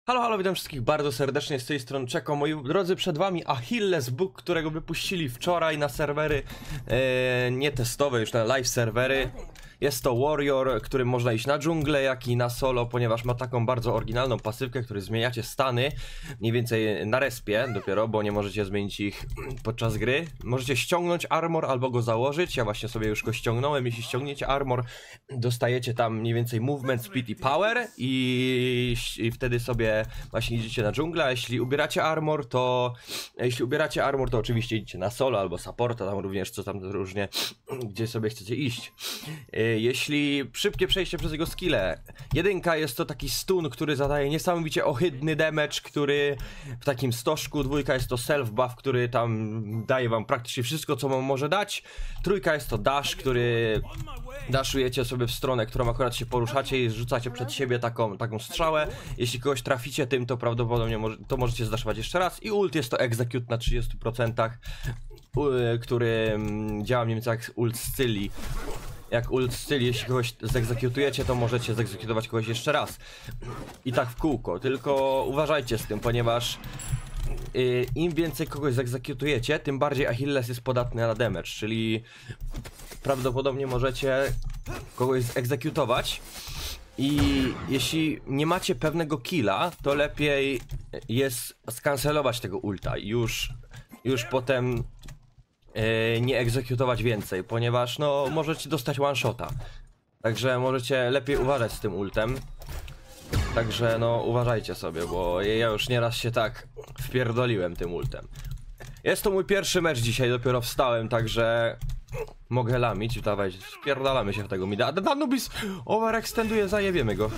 Halo, halo, witam wszystkich bardzo serdecznie z tej strony Czeko. Moi drodzy, przed wami Achilles Book, którego wypuścili wczoraj na serwery nietestowe, już na live serwery. Jest to Warrior, którym można iść na dżunglę, jak i na solo, ponieważ ma taką bardzo oryginalną pasywkę, który zmieniacie stany mniej więcej na respie dopiero, bo nie możecie zmienić ich podczas gry. Możecie ściągnąć armor albo go założyć. Ja właśnie sobie już go ściągnąłem. Jeśli ściągniecie armor, dostajecie tam mniej więcej movement, speed i power i wtedy sobie właśnie idziecie na dżunglę. A jeśli ubieracie armor, to oczywiście idziecie na solo albo supporta, tam również co tam różnie, gdzie sobie chcecie iść. Jeśli szybkie przejście przez jego skille. Jedynka jest to taki stun, który zadaje niesamowicie ohydny damage, który w takim stożku. Dwójka jest to self buff, który tam daje wam praktycznie wszystko, co wam może dać. Trójka jest to dash, który dashujecie sobie w stronę, którą akurat się poruszacie i rzucacie przed siebie taką strzałę. Jeśli kogoś traficie tym, to prawdopodobnie możecie zdaszować jeszcze raz. I ult jest to execute na 30%, który działa mniej więcej jak ult Scylli. Jak ult Scylli, jeśli kogoś zegzekutujecie, to możecie zegzekutować kogoś jeszcze raz. I tak w kółko, tylko uważajcie z tym, ponieważ im więcej kogoś zegzekutujecie, tym bardziej Achilles jest podatny na damage, czyli prawdopodobnie możecie kogoś zegzekutować i jeśli nie macie pewnego killa, to lepiej jest skancelować tego ulta i już potem nie egzekutować więcej, ponieważ no możecie dostać one shota. Także możecie lepiej uważać z tym ultem. Także no uważajcie sobie, bo ja już nieraz się tak wpierdoliłem tym ultem. Jest to mój pierwszy mecz dzisiaj, dopiero wstałem, także mogę lamić. Dawaj, wpierdalamy się w tego mida. Danubis overextenduje, zajebiemy go.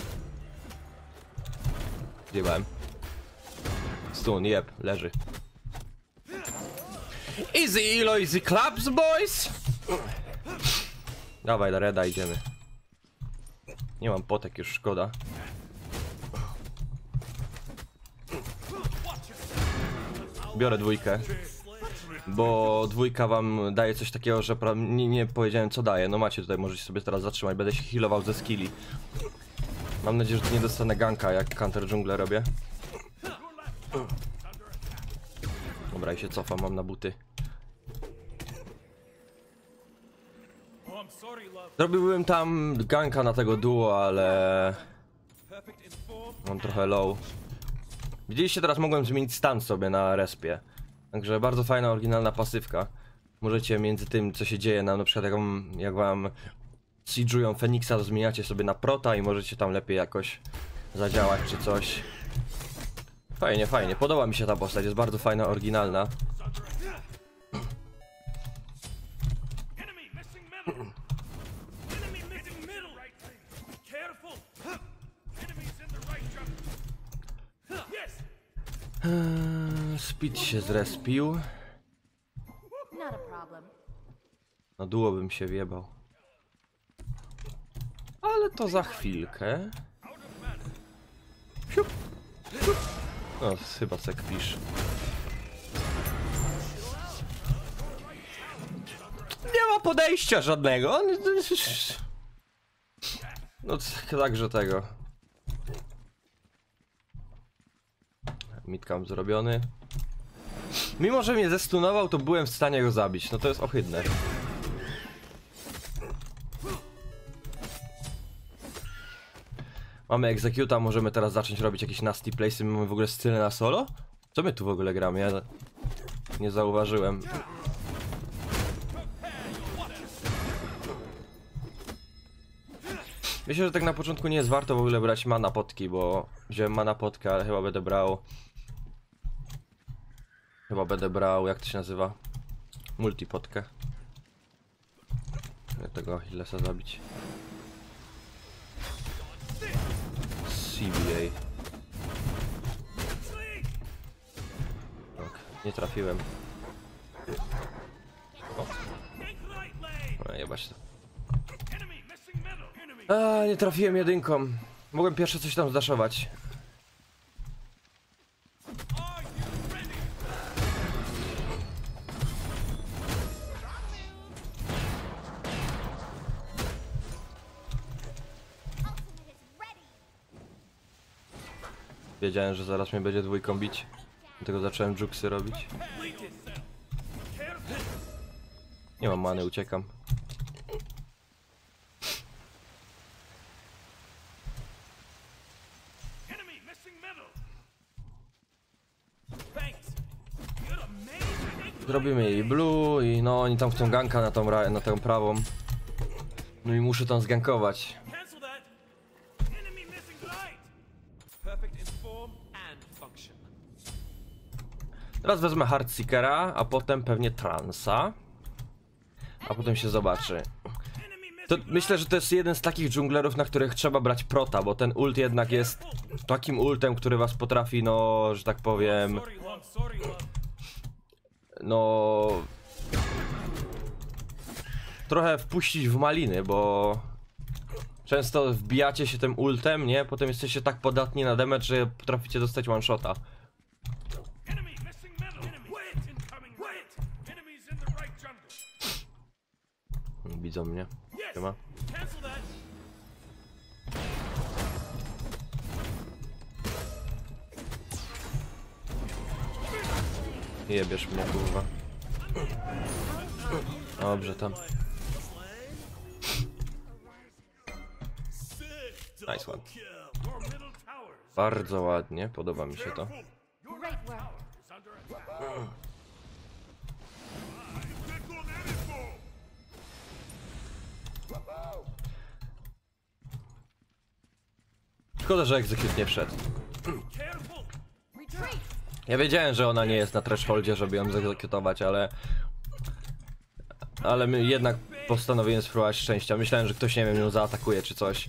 Zjebałem. Stun, jeb, leży. Easy elo, easy claps, boys! Dawaj, do reda idziemy. Nie mam potek, już szkoda. Biorę dwójkę, bo dwójka wam daje coś takiego, że nie powiedziałem co daje. No macie tutaj, możecie sobie teraz zatrzymać, będę się healował ze skilli. Mam nadzieję, że tu nie dostanę ganka, jak counter dżunglę robię. Dobra, i się cofam, mam na buty. Zrobiłbym tam ganka na tego duo, ale mam trochę low. Widzieliście, teraz mogłem zmienić stan sobie na respie. Także bardzo fajna, oryginalna pasywka. Możecie między tym, co się dzieje na przykład jak wam siege'ują Feniksa, to zmieniacie sobie na prota i możecie tam lepiej jakoś zadziałać czy coś. Fajnie, fajnie. Podoba mi się ta postać, jest bardzo fajna, oryginalna. Speed się zrespił. Na duo bym się wjebał. Ale to za chwilkę. Siup, siup. No, chyba se kpisz. Nie ma podejścia żadnego. No także tego. Midcam zrobiony. Mimo że mnie zestunował, to byłem w stanie go zabić. No to jest ohydne. Mamy executa, możemy teraz zacząć robić jakieś nasty playsy. Mamy w ogóle style na solo? Co my tu w ogóle gramy? Ja nie zauważyłem. Myślę, że tak na początku nie jest warto w ogóle brać mana potki, bo wziąłem mana potkę, ale chyba będę brał, jak to się nazywa? Multipotkę. Ja tego Achillesa zabić. CBA. Tak, nie trafiłem. O, jebać to. A, nie trafiłem jedynką. Mogłem pierwsze coś tam zdaszować. wiedziałem, że zaraz mnie będzie dwójką bić. Dlatego zacząłem juksy robić. Nie mam many, uciekam. Zrobimy jej blue i no oni tam chcą ganka na tę prawą. No i muszę tam zgankować. Teraz wezmę Heartseekera, a potem pewnie Transa. A potem się zobaczy. To myślę, że to jest jeden z takich dżunglerów, na których trzeba brać prota, bo ten ult jednak jest takim ultem, który was potrafi, no, że tak powiem... No... Trochę wpuścić w maliny, bo... Często wbijacie się tym ultem, nie? Potem jesteście tak podatni na damage, że potraficie dostać one shota. Widzą mnie. Chyba. Jebiesz mnie, kurwa. Dobrze tam. Nice one. Bardzo ładnie, podoba mi się to. Szkoda, że Execute nie wszedł. Ja wiedziałem, że ona nie jest na thresholdzie, żeby ją zegzekutować, ale jednak postanowiłem spróbować szczęścia. Myślałem, że ktoś, nie wiem, ją zaatakuje czy coś.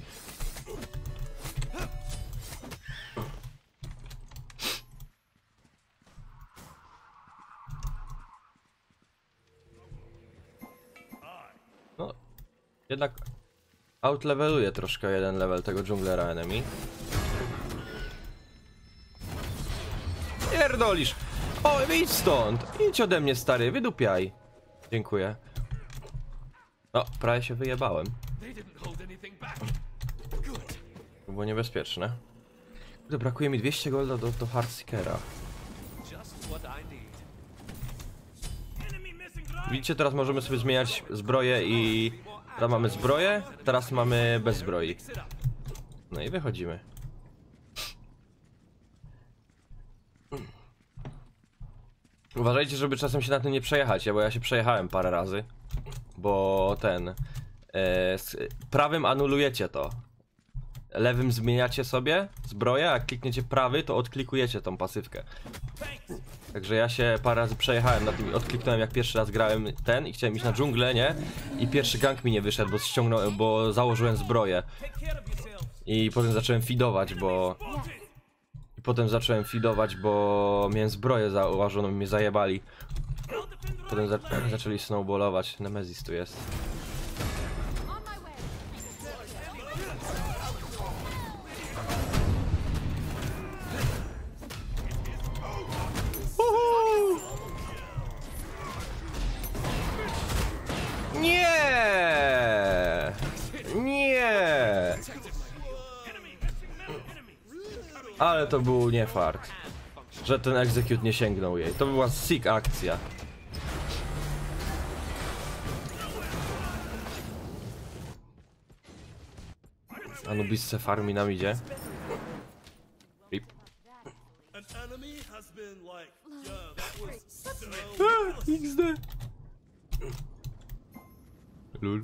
No, jednak outleveluje troszkę jeden level tego dżunglera enemy. Pierdolisz! O, idź stąd! Idź ode mnie, stary, wydupiaj. Dziękuję. O, prawie się wyjebałem. To było niebezpieczne. Kurde, brakuje mi 200 golda do Heartseekera. Widzicie, teraz możemy sobie zmieniać zbroję i... Teraz mamy zbroję, teraz mamy bez zbroi. No i wychodzimy. Uważajcie, żeby czasem się na tym nie przejechać, bo ja się przejechałem parę razy. Bo ten... prawym anulujecie to. Lewym zmieniacie sobie zbroję, a jak klikniecie prawy, to odklikujecie tą pasywkę. Także ja się parę razy przejechałem na tym i odkliknąłem, jak pierwszy raz grałem ten i chciałem iść na dżunglę, nie? I pierwszy gank mi nie wyszedł, bo założyłem zbroję. I potem zacząłem feedować, bo miałem zbroję założoną i mnie zajebali. Potem zaczęli snowballować. Nemesis tu jest. Nie! Nie! Ale to był nie fart, że ten Execute nie sięgnął jej. To była sick akcja. Anubis se farmi nam idzie. Rip. XD. Lul.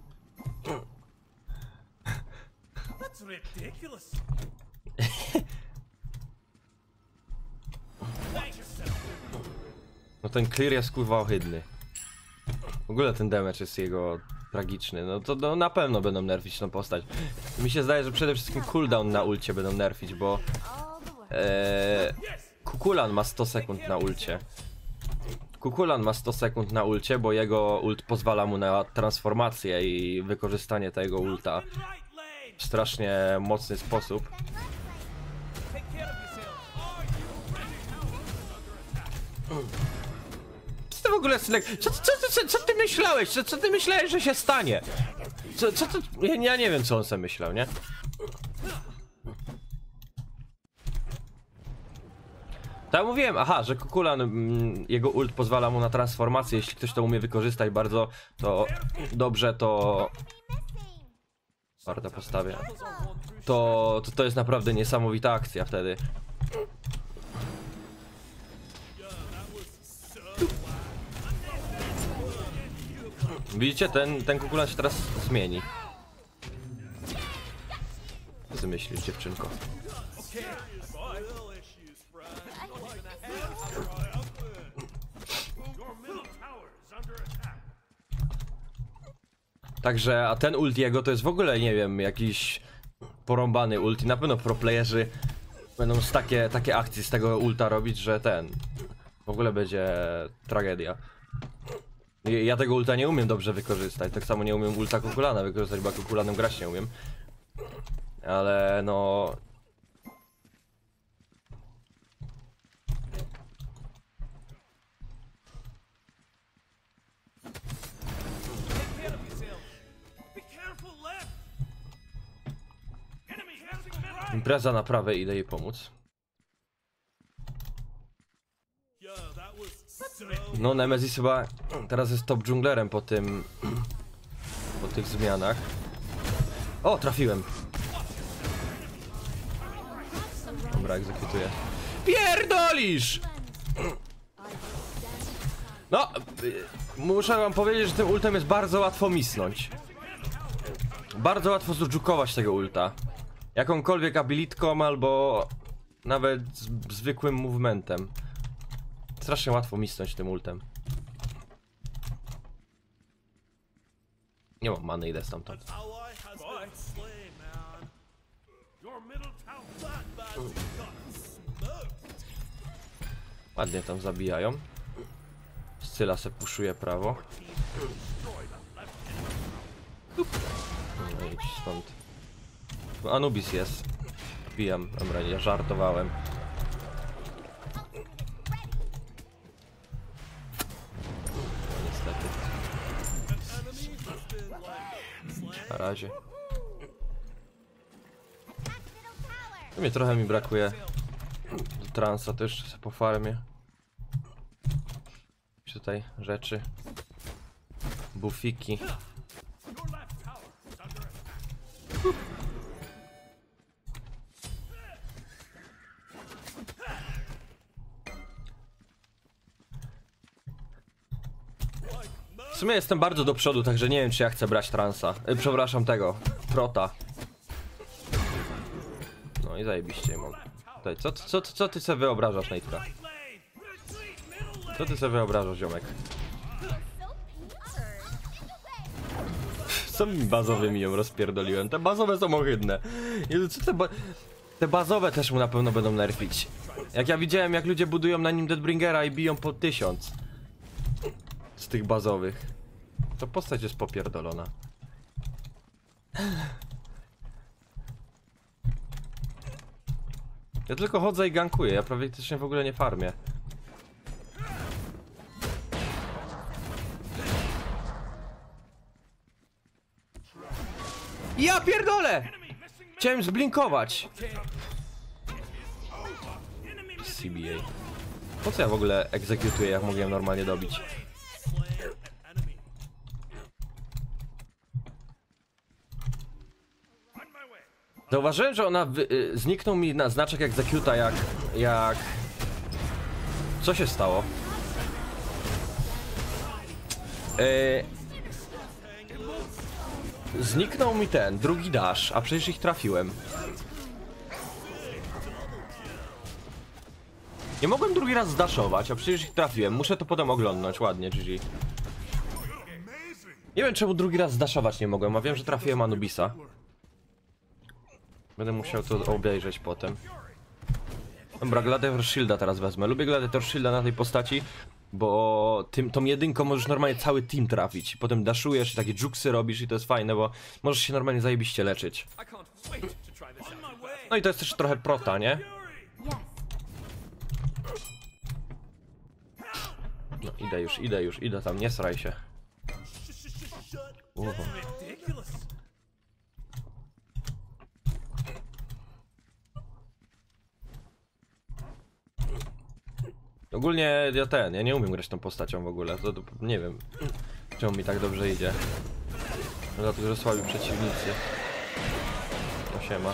No ten clear jest kurwa ohydny. W ogóle ten damage jest jego tragiczny. No to no, na pewno będą nerfić tą postać. Mi się zdaje, że przede wszystkim cooldown na ulcie będą nerfić, bo Kukulan ma 100 sekund na ulcie. Kukulan ma 100 sekund na ulcie, bo jego ult pozwala mu na transformację i wykorzystanie tego ulta w strasznie mocny sposób. Co ty w ogóle, synek? Co ty myślałeś? Co ty myślałeś, że się stanie? Co to... Ja nie wiem, co on sobie myślał, nie? Tak mówiłem, aha, że Kukulan, jego ult pozwala mu na transformację, jeśli ktoś to umie wykorzystać bardzo, to dobrze, to... Warto postawię. To jest naprawdę niesamowita akcja wtedy. Widzicie, ten Kukulan się teraz zmieni. Co ty myślisz, dziewczynko? Także, a ten ult jego to jest w ogóle, nie wiem, jakiś porąbany ult i na pewno proplayerzy będą takie akcje z tego ulta robić, że w ogóle będzie tragedia. Ja tego ulta nie umiem dobrze wykorzystać, tak samo nie umiem ulta Kukulana wykorzystać, bo Kukulanem grać nie umiem. Ale no... Impreza na prawej, idę jej pomóc. No, Nemesis chyba teraz jest top dżunglerem po tych zmianach. O, trafiłem. Dobra, egzekutuję. Pierdolisz! No, muszę wam powiedzieć, że tym ultem jest bardzo łatwo misnąć. Bardzo łatwo zdżukować tego ulta. Jakąkolwiek abilitką albo nawet zwykłym movementem. Strasznie łatwo misnąć tym ultem. Nie mam many, idę stamtąd. Ładnie tam zabijają. Scyla se puszuje prawo. No idź stąd. Anubis jest. Wbijam, dobra, ja żartowałem. No, niestety. Na razie. Trochę mi brakuje do transa, to jeszcze sobie po farmie. Tutaj rzeczy. Bufiki. W sumie jestem bardzo do przodu, także nie wiem, czy ja chcę brać transa. Przepraszam, tego. Prota. No i zajebiście mam. Tutaj, co ty sobie wyobrażasz, Nejtka? Co ty sobie wyobrażasz, ziomek? Co mi bazowymi ją rozpierdoliłem? Te bazowe są ohydne. Jezu, co te bazowe też mu na pewno będą nerfić. Jak ja widziałem, jak ludzie budują na nim Deathbringera i biją po 1000 z tych bazowych, to postać jest popierdolona. Ja tylko chodzę i gankuję, ja praktycznie w ogóle nie farmię. Ja pierdolę! Chciałem zblinkować. CBA. Po co ja w ogóle egzekutuję, jak mogłem normalnie dobić? Zauważyłem, że ona zniknął mi na znaczek egzekuta, jak... Co się stało? Zniknął mi ten, drugi dash, a przecież ich trafiłem. Nie mogłem drugi raz zdaszować, a przecież ich trafiłem. Muszę to potem oglądnąć, ładnie, GG. Nie wiem, czemu drugi raz zdaszować nie mogłem, a wiem, że trafiłem Anubisa. Będę musiał to obejrzeć potem. Dobra, Gladiator Shielda teraz wezmę. Lubię Gladiator Shielda na tej postaci, bo tą jedynką możesz normalnie cały team trafić. Potem dashujesz i takie juksy robisz i to jest fajne, bo możesz się normalnie zajebiście leczyć. No i to jest też trochę prota, nie? No idę tam, nie sraj się. Ogólnie ja nie umiem grać tą postacią w ogóle, to nie wiem czemu mi tak dobrze idzie. Dlatego, że słabi przeciwnicy. No siema.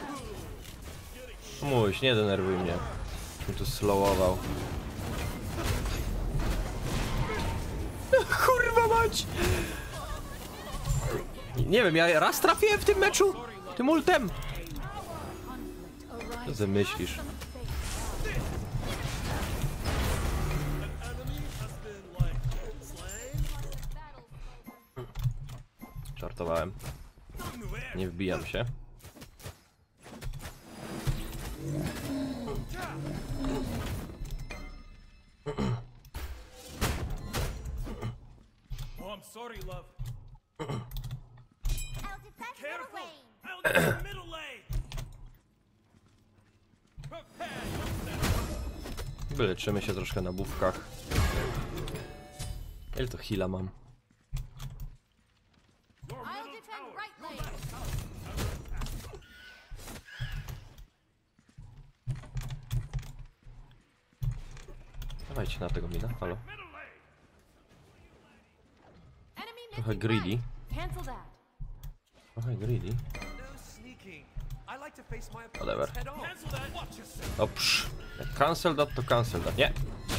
Mój, nie denerwuj mnie. Mi tu slowował. Kurwa mać! Nie wiem, ja raz trafiłem w tym meczu tym ultem. Co ty myślisz? Żartowałem. Nie wbijam się. Oh, I'm sorry, love. I'll defend middle Careful! lane. I'll get the middle lane! Prepare yourself! Wyleczymy się troszkę na bufkach. Ile to heala mam? Your I'll middle defend tower! right lane. Dawajcie na tego mida, halo. Middle lane! Enemy Trochę missing greedy. right. Cancel that. Trochę greedy. No sneaking. I like to face my Whatever. opponents head on. Cancel that! Watch yourself! Dobrze. Jak cancel that, to cancel that. Nie!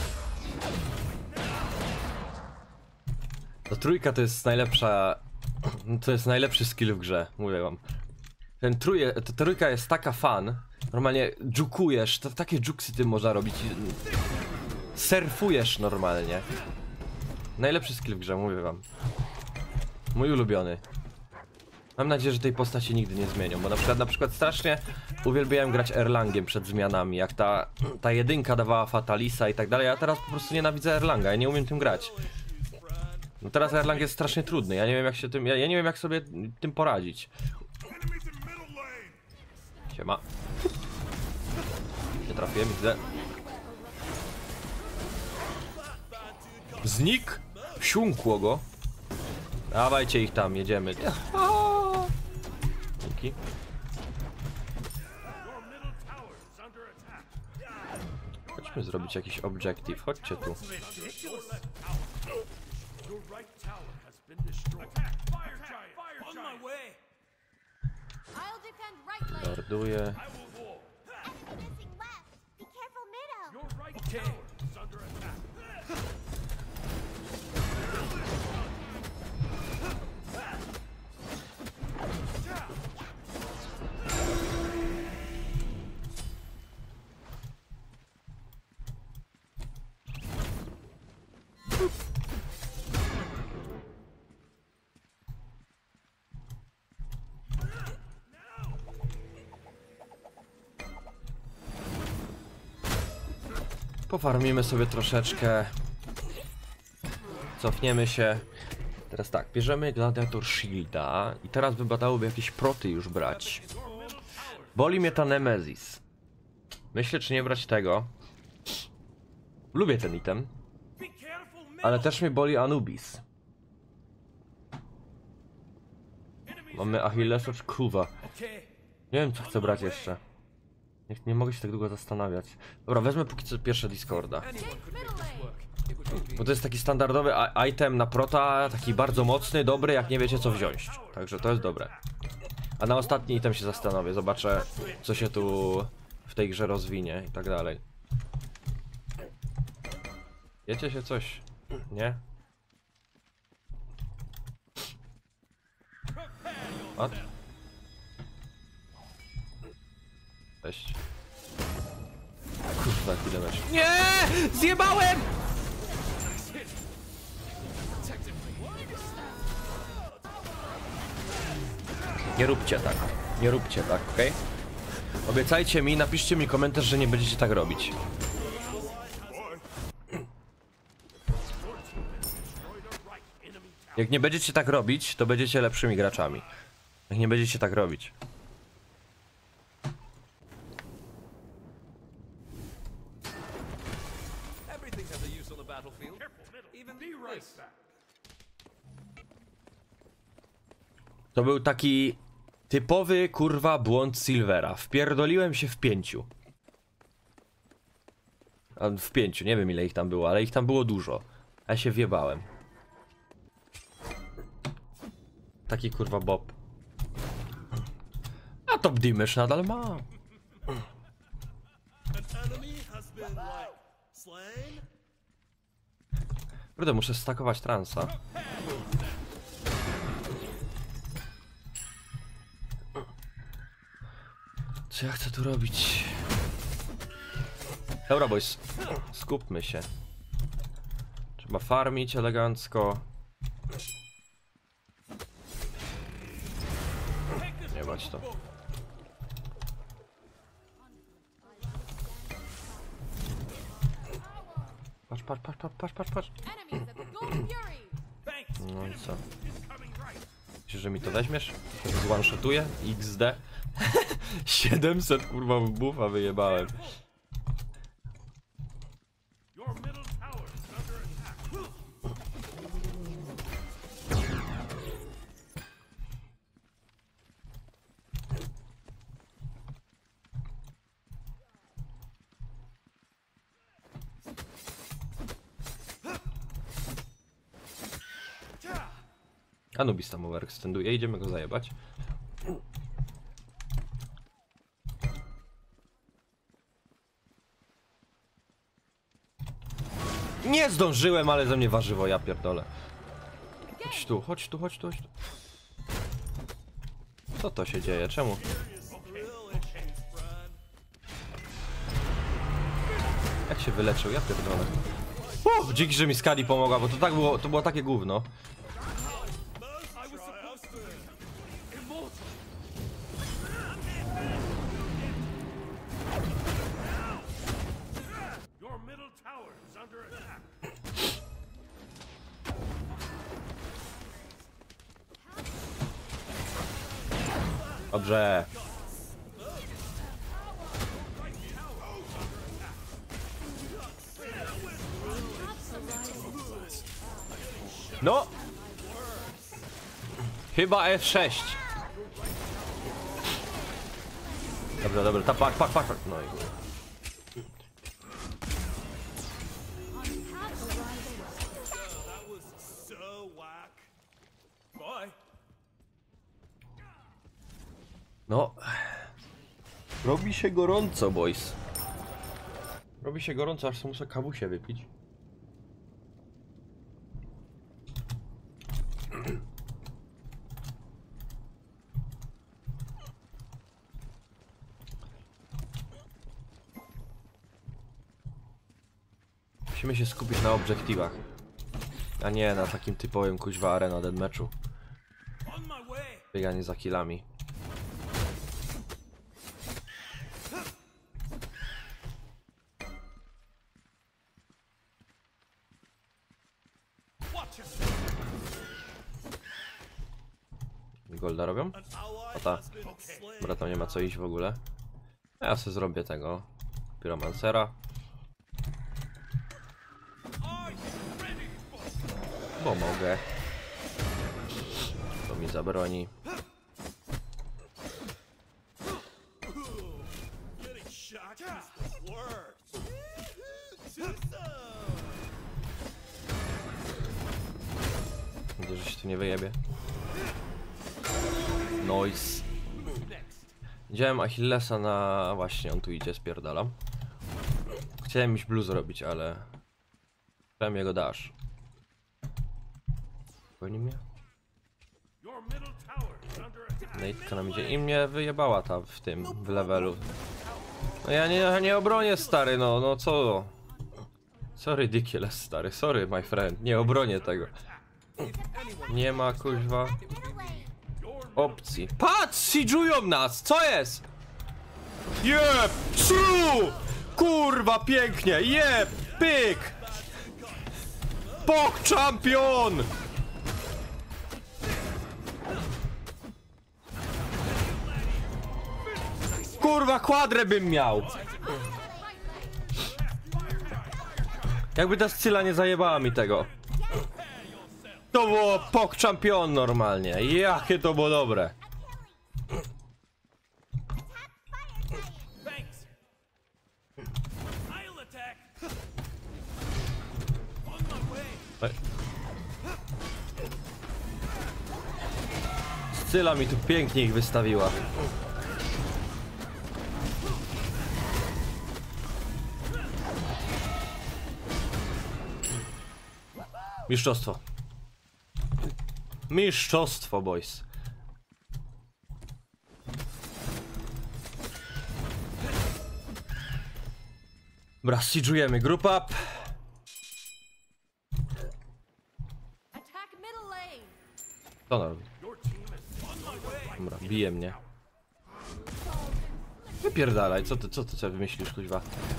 To trójka to jest najlepsza... To jest najlepszy skill w grze, mówię wam. Ta trójka jest taka fan. Normalnie dżukujesz, takie dżuksy ty można robić. Surfujesz normalnie. Najlepszy skill w grze, mówię wam. Mój ulubiony. Mam nadzieję, że tej postaci nigdy nie zmienią, bo na przykład strasznie uwielbiałem grać Erlangiem przed zmianami, jak ta jedynka dawała Fatalisa i tak dalej, a teraz po prostu nienawidzę Erlanga, ja nie umiem tym grać. No teraz Erlang jest strasznie trudny, ja nie wiem jak się tym, ja nie wiem jak sobie tym poradzić. Enemies in middle lane! Siema. Nie trafiłem, widzę. Znik? Wsiąkło go. Dawajcie ich tam, jedziemy. Dzięki. Your middle tower is under attack! Chodźmy zrobić jakiś objective, chodźcie tu. Your right tower has been destroyed. Attack! Fire giant! Fire giant! On my way! I'll defend right lane. Morduję. I will war! Enemy missing left. Be careful middle. Your right tower is under attack! Pofarmimy sobie troszeczkę. Cofniemy się. Teraz tak, bierzemy Gladiator Shielda i teraz wypadałoby jakieś proty już brać. Boli mnie ta Nemesis. Myślę, czy nie brać tego. Lubię ten item, Be careful, middle! ale też mnie boli Anubis. Enemies Mamy Achillesa czy Kuwa. Okay. Nie wiem, co chcę brać jeszcze. Nie mogę się tak długo zastanawiać. Dobra, wezmę póki co pierwsze Discorda. Anyone could make Middle this lane. work. It would be Bo to jest taki standardowy item na prota, taki bardzo mocny, dobry, jak nie wiecie co wziąć. Także to jest dobre. A na ostatni item się zastanowię, zobaczę co się tu w tej grze rozwinie i tak dalej. Wiecie się coś? Nie? What? Cześć. Kurwa, jaki damage. Nie! Zjebałem! Nie róbcie tak. Nie róbcie tak, okej? Obiecajcie mi, napiszcie mi komentarz, że nie będziecie tak robić. Jak nie będziecie tak robić, to będziecie lepszymi graczami. Jak nie będziecie tak robić. everything has a use on the battlefield. Even Be this. right back! To był taki typowy kurwa błąd Silvera. Wpierdoliłem się w 5. A w 5, nie wiem ile ich tam było, ale ich tam było dużo. A ja się wjebałem. Taki kurwa Bob. A Top Dimmerz nadal ma. An enemy has been like slain. Kurde, muszę stakować transa. Co ja chcę tu robić? Dobra, boys. Skupmy się. Trzeba farmić elegancko. Nie bać to. Patrz, patrz, patrz, patrz, patrz, patrz, patrz. Enemies at the Golden Fury. Thanks. No i co? Coming right. Myślisz, że mi to weźmiesz? Zwanshotuję? XD? 700 kurwa buffa wyjebałem. Your middle tower is under attack. Anubis tam overextenduje, idziemy go zajebać. Nie zdążyłem, ale ze mnie warzywo, ja pierdolę. Chodź tu, chodź tu, chodź tu, chodź tu. Co to się dzieje? Czemu? Jak się wyleczył? Ja pierdolę. Dzięki, że mi Skadi pomogła, bo to tak było, to było takie gówno. I was supposed to be immortal. Your middle tower is under attack. Dobrze. No! Chyba F6. Dobra, dobra, ta pak. No i chuj. That was so whack. Bye. No. Robi się gorąco, boys. Robi się gorąco, aż muszę kawusie wypić. Musimy się skupić na obiektywach, a nie na takim typowym kuźwa arena deathmatchu. On my way. Bieganie za killami. Watch yourself. Golda robią? An ally O ta. has been slain. Dobra, tam nie ma co iść w ogóle. A ja sobie zrobię tego Pyromancera. Are you ready for Bo mogę. To mi zabroni. getting shot? Is the worst. Widzę, że się tu nie wyjebie. Noise. Widziałem Achillesa na... Właśnie, on tu idzie, spierdalam. Chciałem iść blue zrobić, ale... Chciałem jego dash. Goni mnie? Your middle tower is under attack. Nate'ka nam idzie i mnie wyjebała ta w tym, w levelu. No ja nie obronię, stary, no co? So ridiculous, stary, sorry my friend, nie obronię tego. Nie ma, kuźwa, Middle lane. opcji. Patrz, siege'ują nas, co jest? Jeb, tsu! Kurwa, pięknie, jeb, pyk! Pok champion! Kurwa, kwadrę bym miał! Jakby ta Scylla nie zajebała mi tego. To było pok champion normalnie. Jakie to było dobre. Thanks. I'll attack. Ej. Scyla mi tu pięknie ich wystawiła. Mistrzostwo. Mistrzostwo, boys. Dobra, siege'ujemy group up. Attack middle lane. Co on robi? Dobra, bije mnie. Wypierdalaj, co ty sobie wymyślisz, kuźwa?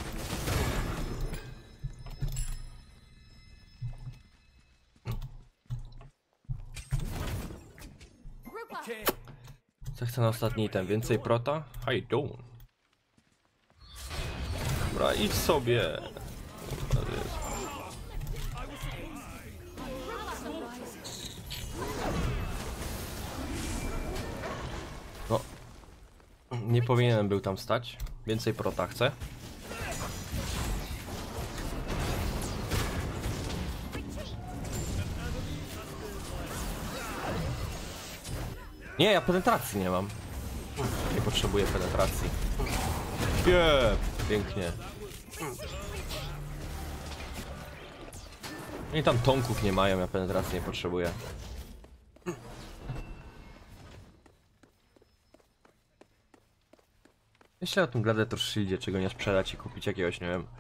Group up. Okay. Co chcę na ostatni item? Więcej prota? I don't. Dobra, idź sobie. No. Nie powinienem był tam stać. Więcej prota chcę. Nie, ja penetracji nie mam. Nie potrzebuję penetracji. Pięknie. I tam tonków nie mają, ja penetracji nie potrzebuję. Myślę o tym Gladiator Shieldzie, czego nie sprzedać i kupić jakiegoś, nie wiem...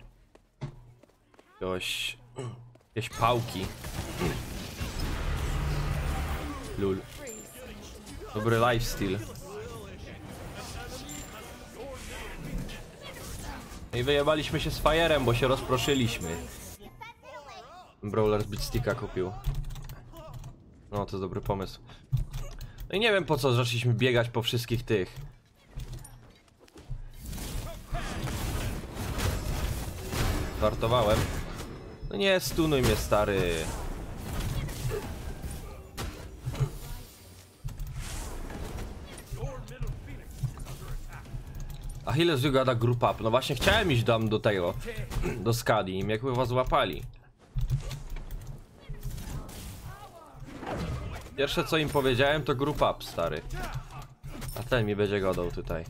Jakieś pałki. Lul. Dobry lifestyle. I wyjebaliśmy się z Fire'em, bo się rozproszyliśmy. Brawler z Beatsticka kupił. No, to jest dobry pomysł. No i nie wiem, po co zaczęliśmy biegać po wszystkich tych. Żartowałem. No nie, stunuj mnie, stary. Achilles wygada group up. No właśnie chciałem iść tam do tego, do Skadi i mnie was złapali. Pierwsze co im powiedziałem to group up, stary. A ten mi będzie godał tutaj.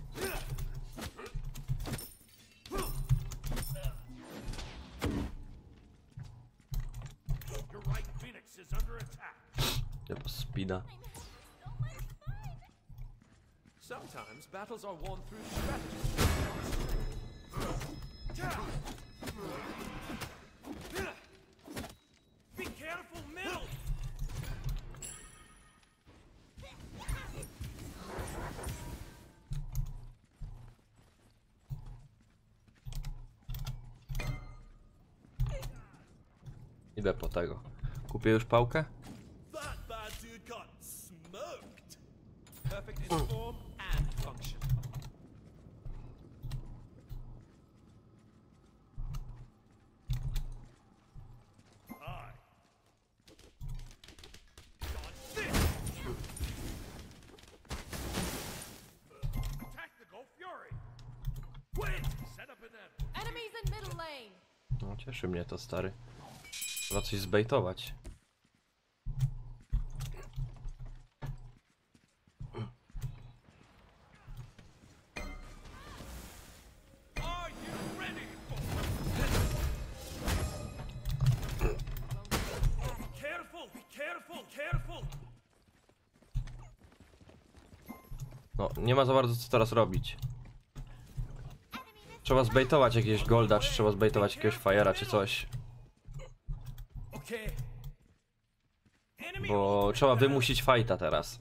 Your right Phoenix is under attack. Ja po speeda. Sometimes battles are won through strategy. Be careful, middle. Idę po tego. Kupię już pałkę? That bad dude got smoked. Perfect in form and function. Aye. Got this. Attack the Go Fury. Wait. Set up an ambush. Enemies in middle lane. No cieszy mnie to, stary. Trzeba coś zbejtować. Are you ready for Careful, be careful, careful. No, nie ma za bardzo co teraz robić. Trzeba zbejtować jakiegoś golda, czy trzeba zbejtować jakiegoś fire'a, czy coś. Okay. Enemy Bo trzeba wymusić fighta teraz.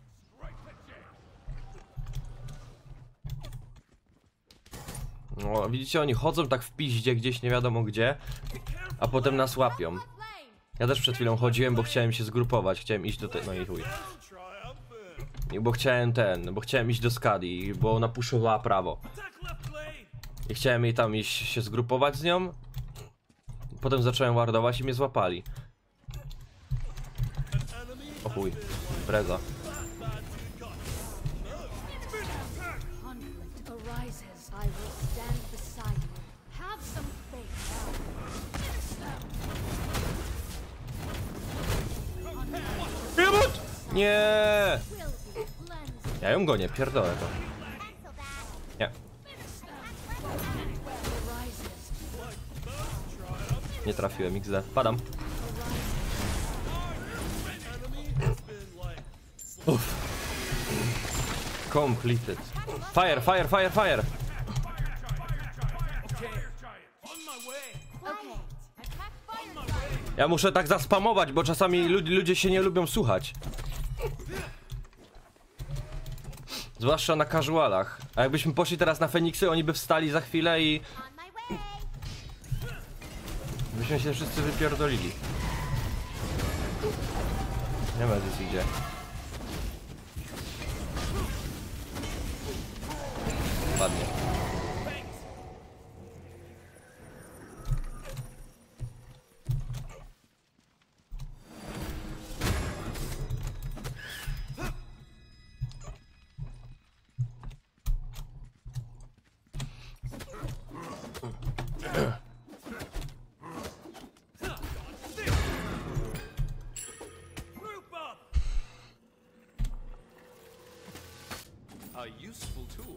No, widzicie, oni chodzą tak w piździe gdzieś nie wiadomo gdzie, a potem nas łapią. Left lane. Ja też przed chwilą chodziłem, bo chciałem się zgrupować, chciałem iść do tej... no i chuj. triumphant. I bo chciałem iść do Skadi, bo ona puszowała prawo. Attack left lane. I chciałem jej tam iść się zgrupować z nią. Potem zacząłem wardować i mnie złapali. O chuj, impreza. Conflict arises. I will stand beside you. Have some faith. Nie! Will be cleansed. Ja ją gonię, pierdolę to. Nie. Nie trafiłem, XD. Padam. Uff. Completed. Fire, fire, fire, fire! On my way. Okay. Attack fire giant. Ja muszę tak zaspamować, bo czasami ludzie się nie lubią słuchać. Zwłaszcza na casualach. A jakbyśmy poszli teraz na Feniksy, oni by wstali za chwilę i... On my way. byśmy się wszyscy wypierdolili. Nie ma gdzieś idzie. Ładnie. Group up. A useful tool.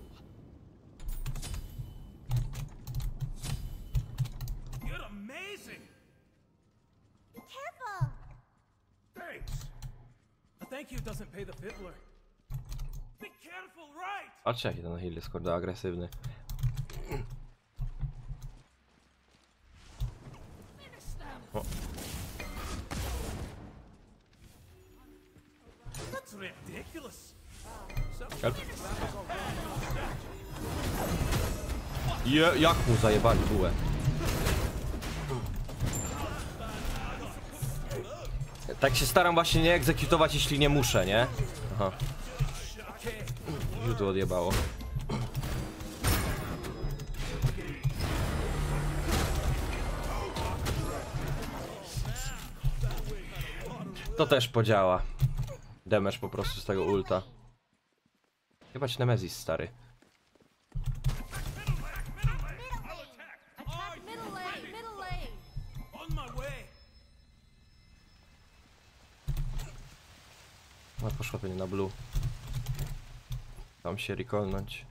You're amazing. Careful. Thanks. A thank you doesn't pay the fiddler. Be careful, right? Patrzcie jaki ten heal jest kurde agresywny. O. That's ridiculous. Help. Jak mu zajebali bułę. Tak się staram właśnie nie egzekutować, jeśli nie muszę, nie? Aha. Już tu odjebało. To też podziała. Damage po prostu z tego ulta. Chyba ci Nemesis, stary. Attack middle lane. Middle lane. On my way. No poszła pewnie na blue. Tam się recallnąć.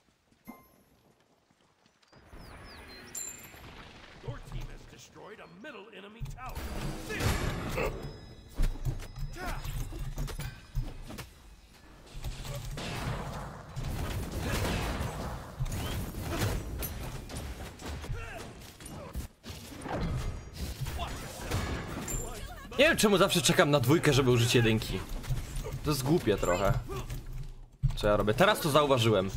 Your team has destroyed a middle enemy tower. Nie wiem czemu zawsze czekam na dwójkę, żeby użyć jedynki. To jest głupie trochę. Co ja robię? Teraz to zauważyłem.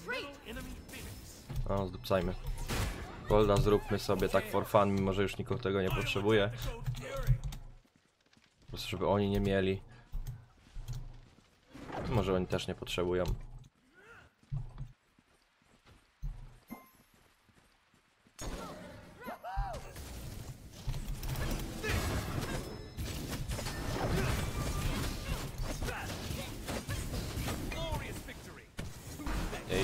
O, zdupcajmy. Golda zróbmy sobie tak for fun, mimo że już nikogo tego nie potrzebuje. Po prostu żeby oni nie mieli. Może oni też nie potrzebują. Ej.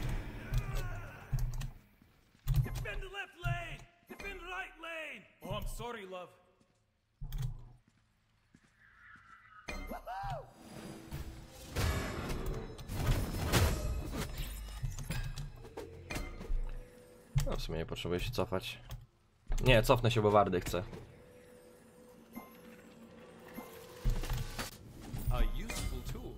Defend the left lane. Defend the right lane. Oh, I'm sorry, love. No w sumie nie potrzebuję się cofać. Nie, cofnę się, bo wardy chcę. A useful tool.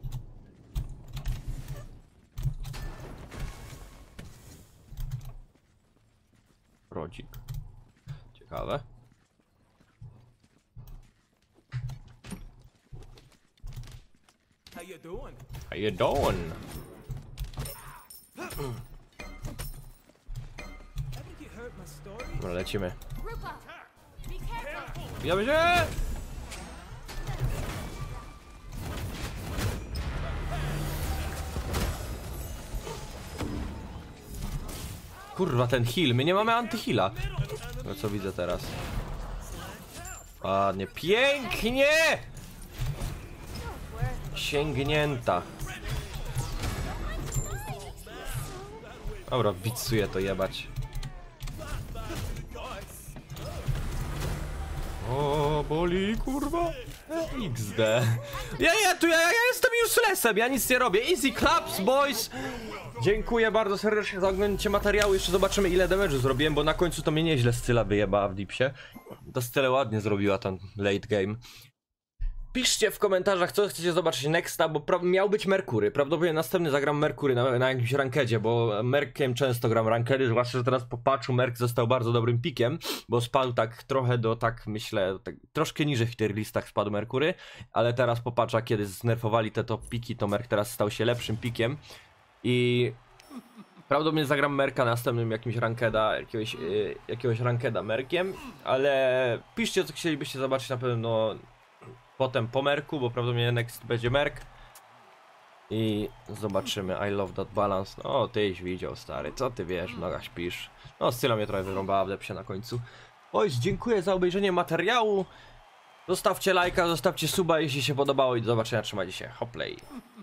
Rodzik. Ciekawe. How you doing? How you doing? Haven't you heard my story? Dobra, lecimy. Group up. Be careful. Bijamy się! Kurwa, ten heal. My nie mamy anti-heala. No co widzę teraz? Ładnie. Pięknie! Sięgnięta. Dobra, widzuję to jebać. O, boli, kurwa. XD. Ja jestem uselessem, ja nic nie robię. Easy claps, boys! Dziękuję bardzo serdecznie za oglądnięcie materiału. Jeszcze zobaczymy, ile damage'u zrobiłem, bo na końcu to mnie nieźle Scylla wyjebała w dipsie. To Scylla ładnie zrobiła ten late game. Piszcie w komentarzach, co chcecie zobaczyć nexta, bo miał być Merkury. Prawdopodobnie następny zagram Merkury na jakimś rankedzie, bo Merkiem często gram rankedy, zwłaszcza, że teraz po patchu Merk został bardzo dobrym pikiem, bo spadł tak trochę do, tak myślę, tak, troszkę niżej w tier listach spadł Merkury, ale teraz po patcha, kiedy znerfowali te top piki, to Merk teraz stał się lepszym pikiem i prawdopodobnie zagram Merka następnym jakimś rankeda, jakiegoś rankeda Merkiem, ale piszcie, co chcielibyście zobaczyć na pewno potem po Merku, bo prawdopodobnie next będzie Merk. I zobaczymy. I love that balance. No, tyś widział, stary. Co ty wiesz? Mnoga śpisz. No, Scylla mnie trochę wyrąbała w depsie na końcu. Oj, dziękuję za obejrzenie materiału. Zostawcie lajka, zostawcie suba, jeśli się podobało i do zobaczenia. Trzymajcie się. Hoplay.